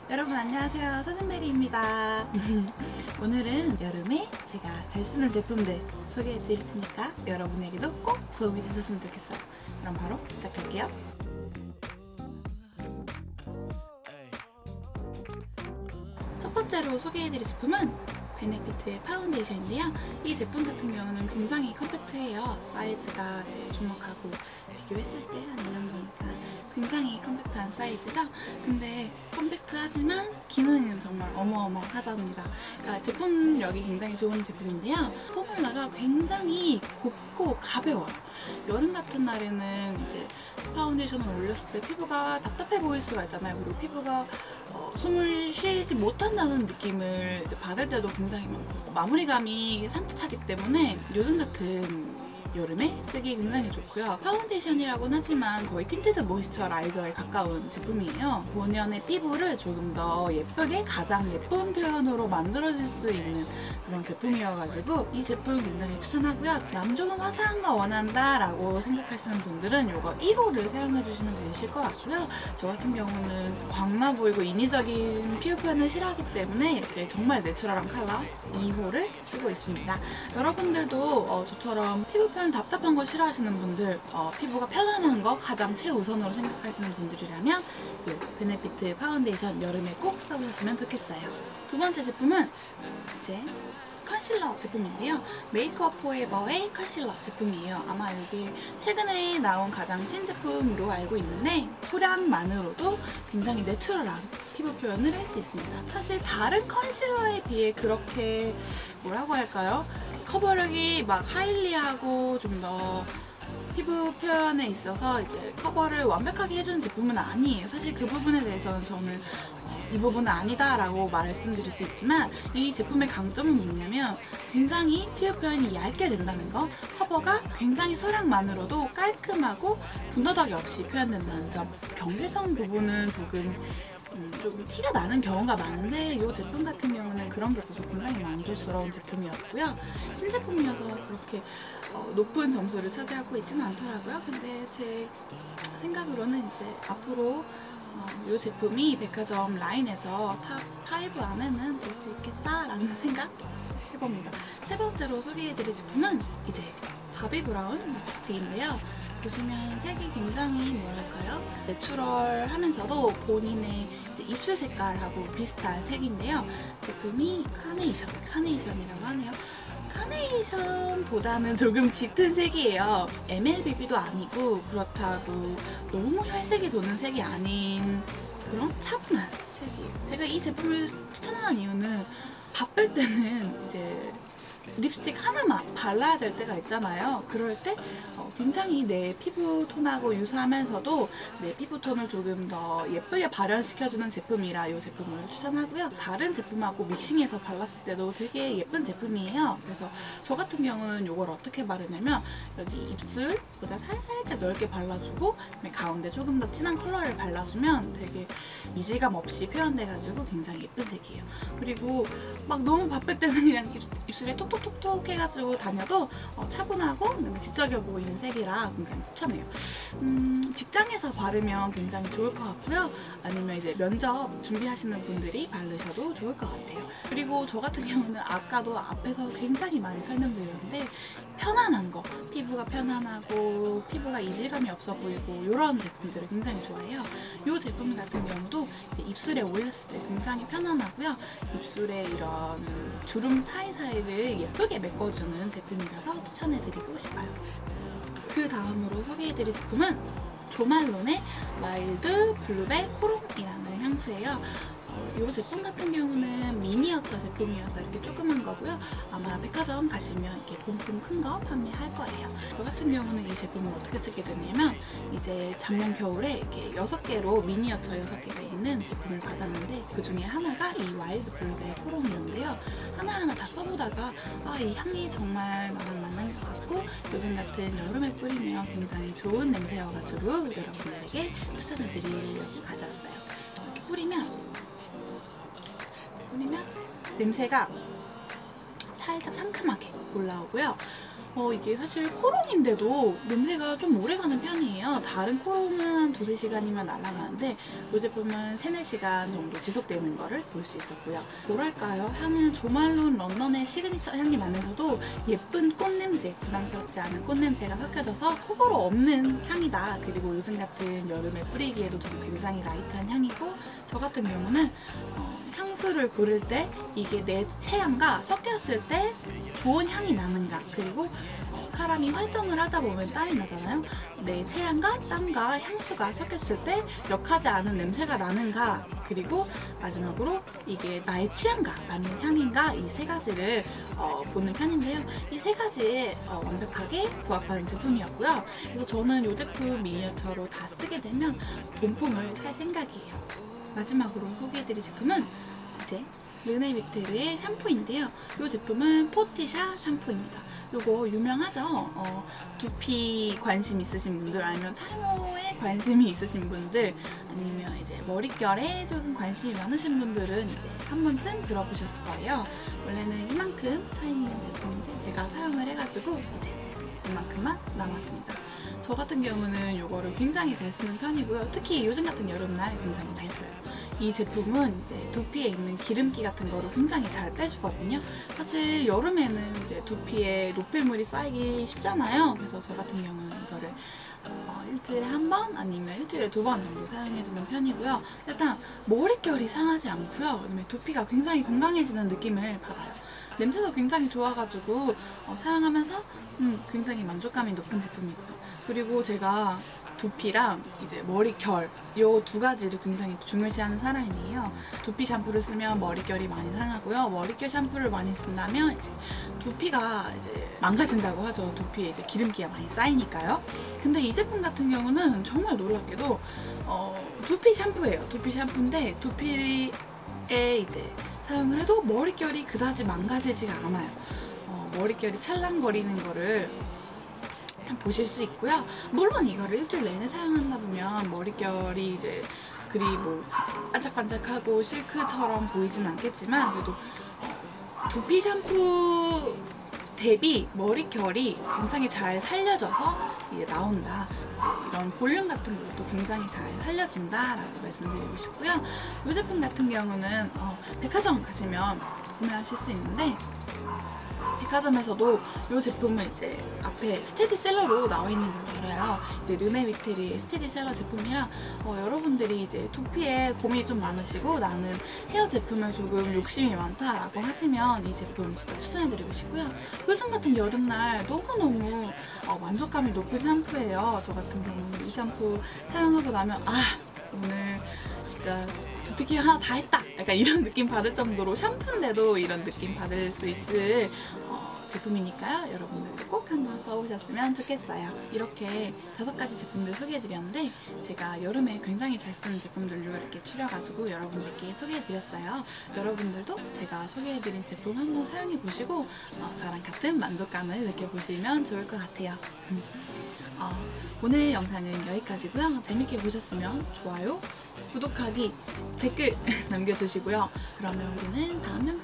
여러분 안녕하세요, 서진메리입니다. 오늘은 여름에 제가 잘 쓰는 제품들 소개해 드릴 테니까 여러분에게도 꼭 도움이 되셨으면 좋겠어요. 그럼 바로 시작할게요. 첫 번째로 소개해 드릴 제품은 베네피트의 파운데이션인데요. 이 제품 같은 경우는 굉장히 컴팩트해요. 사이즈가 주먹하고 비교했을 때 한 이 정도니까 굉장히 컴팩트한 사이즈죠. 근데 컴팩트하지만 기능은 정말 어마어마하답니다. 그러니까 제품력이 굉장히 좋은 제품인데요. 포뮬러가 굉장히 곱고 가벼워요. 여름 같은 날에는 이제 파운데이션을 올렸을 때 피부가 답답해 보일 수가 있잖아요. 그리고 피부가 숨을 쉬지 못한다는 느낌을 받을 때도 굉장히 많고, 마무리감이 산뜻하기 때문에 요즘 같은 여름에 쓰기 굉장히 좋고요. 파운데이션이라고는 하지만 거의 틴티드 모이스처라이저에 가까운 제품이에요. 본연의 피부를 조금 더 예쁘게, 가장 예쁜 표현으로 만들어질 수 있는 그런 제품이어가지고 이 제품 굉장히 추천하고요. 남 조금 화사한 거 원한다 라고 생각하시는 분들은 이거 1호를 사용해주시면 되실 것 같고요. 저 같은 경우는 광나 보이고 인위적인 피부 표현을 싫어하기 때문에 이렇게 정말 내추럴한 컬러 2호를 쓰고 있습니다. 여러분들도 저처럼 피부 표현 답답한 거 싫어하시는 분들, 피부가 편안한 거 가장 최우선으로 생각하시는 분들이라면 이 베네피트 파운데이션 여름에 꼭 써보셨으면 좋겠어요. 두 번째 제품은 이제 컨실러 제품인데요. 메이크업 포에버의 컨실러 제품이에요. 아마 이게 최근에 나온 가장 신제품으로 알고 있는데 소량만으로도 굉장히 내추럴한 피부 표현을 할 수 있습니다. 사실 다른 컨실러에 비해 그렇게 뭐라고 할까요? 커버력이 막 하일리하고 좀 더 피부 표현에 있어서 이제 커버를 완벽하게 해주는 제품은 아니에요. 사실 그 부분에 대해서는 저는 이 부분은 아니다 라고 말씀드릴 수 있지만, 이 제품의 강점은 뭐냐면 굉장히 피부 표현이 얇게 된다는 거, 커버가 굉장히 소량만으로도 깔끔하고 군더더기 없이 표현된다는 점, 경계선 부분은 조금 티가 나는 경우가 많은데 이 제품 같은 경우는 그런 게 없어서 굉장히 만족스러운 제품이었고요. 신제품이어서 그렇게 높은 점수를 차지하고 있지는 않더라고요. 근데 제 생각으로는 이제 앞으로 이 제품이 백화점 라인에서 탑 5 안에는 들 수 있겠다라는 생각 해봅니다. 세 번째로 소개해드릴 제품은 이제 바비 브라운 립스틱인데요. 보시면 색이 굉장히 뭐랄까요? 내추럴하면서도 본인의 이제 입술 색깔하고 비슷한 색인데요. 제품이 카네이션이라고 하네요. 카네이션보다는 조금 짙은 색이에요. MLBB도 아니고 그렇다고 너무 혈색이 도는 색이 아닌 그런 차분한 색이에요. 제가 이 제품을 추천한 이유는 바쁠 때는 이제 립스틱 하나만 발라야 될 때가 있잖아요. 그럴 때 굉장히 내 피부 톤하고 유사하면서도 내 피부 톤을 조금 더 예쁘게 발현시켜주는 제품이라 이 제품을 추천하고요. 다른 제품하고 믹싱해서 발랐을 때도 되게 예쁜 제품이에요. 그래서 저 같은 경우는 이걸 어떻게 바르냐면 여기 입술보다 살짝 넓게 발라주고 가운데 조금 더 진한 컬러를 발라주면 되게 이질감 없이 표현돼가지고 굉장히 예쁜 색이에요. 그리고 막 너무 바쁠 때는 그냥 입술에 톡톡톡톡 해가지고 다녀도 차분하고 지적여 보이는 색이라 굉장히 추천해요. 직장에서 바르면 굉장히 좋을 것 같고요. 아니면 이제 면접 준비하시는 분들이 바르셔도 좋을 것 같아요. 그리고 저 같은 경우는 아까도 앞에서 굉장히 많이 설명드렸는데 편안한 거, 피부가 편안하고 피부가 이질감이 없어 보이고 이런 제품들을 굉장히 좋아해요. 이 제품 같은 경우도 이제 입술에 올렸을 때 굉장히 편안하고요. 입술에 이런 주름 사이사이를 예쁘게 메꿔주는 제품이라서 추천해드리고 싶어요. 그 다음으로 소개해드릴 제품은 조말론의 와일드 블루벨 코롱이라는 향수예요. 이 제품 같은 경우는 미니어처 제품이어서 이렇게 조그만 거고요. 아마 백화점 가시면 이렇게 본품 큰 거 판매할 거예요. 저 같은 경우는 이 제품을 어떻게 쓰게 됐냐면 이제 작년 겨울에 이렇게 6개로 미니어처 6개가 있는 제품을 받았는데 그 중에 하나가 이 와일드 블루벨 코롱이었는데요. 하나하나 다 써보다가 이 향이 정말 나랑 맞는 것 같고 요즘 같은 여름에 뿌리면 굉장히 좋은 냄새여가지고 여러분들에게 추천해드리려고 가져왔어요. 이렇게 뿌리면 냄새가 살짝 상큼하게 올라오고요. 이게 사실 코롱인데도 냄새가 좀 오래가는 편이에요. 다른 코롱은 한 2~3시간이면 날아가는데 이 제품은 3~4시간 정도 지속되는 거를 볼 수 있었고요. 뭐랄까요? 향은 조말론 런던의 시그니처 향이 나면서도 예쁜 꽃냄새, 부담스럽지 않은 꽃냄새가 섞여져서 호불호 없는 향이다. 그리고 요즘 같은 여름에 뿌리기에도 굉장히 라이트한 향이고, 저 같은 경우는 향수를 고를 때 이게 내 체향과 섞였을 때 좋은 향이 나는가, 그리고 사람이 활동을 하다 보면 땀이 나잖아요. 내 체향과 땀과 향수가 섞였을 때 역하지 않은 냄새가 나는가, 그리고 마지막으로 이게 나의 취향과 맞는 향인가, 이 3가지를 보는 편인데요. 이 3가지에 완벽하게 부합하는 제품이었고요. 그래서 저는 이 제품 미니어처로 다 쓰게 되면 본품을 살 생각이에요. 마지막으로 소개해드릴 제품은 이제 르네비테르의 샴푸인데요. 이 제품은 포티샤 샴푸입니다. 이거 유명하죠? 두피 관심 있으신 분들, 아니면 탈모에 관심이 있으신 분들, 아니면 이제 머릿결에 조금 관심이 많으신 분들은 이제 한 번쯤 들어보셨을 거예요. 원래는 이만큼 차있는 제품인데 제가 사용을 해가지고 이제 이만큼만 남았습니다. 저 같은 경우는 이거를 굉장히 잘 쓰는 편이고요. 특히 요즘 같은 여름날 굉장히 잘 써요. 이 제품은 이제 두피에 있는 기름기 같은 거를 굉장히 잘 빼주거든요. 사실 여름에는 이제 두피에 노폐물이 쌓이기 쉽잖아요. 그래서 저 같은 경우는 이거를 일주일에 한 번 아니면 일주일에 2번 정도 사용해주는 편이고요. 일단 머릿결이 상하지 않고요. 그다음에 두피가 굉장히 건강해지는 느낌을 받아요. 냄새도 굉장히 좋아가지고 사용하면서 굉장히 만족감이 높은 제품이고요. 그리고 제가 두피랑 이제 머릿결 이 2가지를 굉장히 중요시하는 사람이에요. 두피 샴푸를 쓰면 머릿결이 많이 상하고요. 머릿결 샴푸를 많이 쓴다면 이제 두피가 이제 망가진다고 하죠. 두피에 이제 기름기가 많이 쌓이니까요. 근데 이 제품 같은 경우는 정말 놀랍게도 두피 샴푸예요. 두피 샴푸인데 두피에 이제 사용을 해도 머릿결이 그다지 망가지지가 않아요. 머릿결이 찰랑거리는 거를 보실 수 있고요. 물론 이거를 일주일 내내 사용한다 보면 머릿결이 이제 그리 뭐 반짝반짝하고 실크처럼 보이진 않겠지만, 그래도 두피 샴푸 대비 머릿결이 굉장히 잘 살려져서 이제 나온다. 이런 볼륨 같은 것도 굉장히 잘 살려진다라고 말씀드리고 싶고요. 이 제품 같은 경우는 백화점 가시면 구매하실 수 있는데, 백화점에서도 이 제품은 이제 앞에 스테디셀러로 나와 있는 걸로 알아요. 이제 르네비테르의 스테디셀러 제품이라 여러분들이 이제 두피에 고민이 좀 많으시고 나는 헤어 제품에 조금 욕심이 많다라고 하시면 이 제품 진짜 추천해드리고 싶고요. 요즘 같은 여름날 너무너무 만족감이 높은 샴푸예요. 저 같은 경우는 이 샴푸 사용하고 나면 오늘 진짜 두피 케어 하나 다 했다! 약간 이런 느낌 받을 정도로, 샴푸인데도 이런 느낌 받을 수 있을 제품이니까요. 여러분들도 꼭 한번 써보셨으면 좋겠어요. 이렇게 5가지 제품들 소개해드렸는데, 제가 여름에 굉장히 잘 쓰는 제품들로 이렇게 추려가지고 여러분들께 소개해드렸어요. 여러분들도 제가 소개해드린 제품 한번 사용해보시고 저랑 같은 만족감을 느껴보시면 좋을 것 같아요. 오늘 영상은 여기까지고요. 재밌게 보셨으면 좋아요, 구독하기, 댓글 남겨주시고요. 그러면 우리는 다음 영상에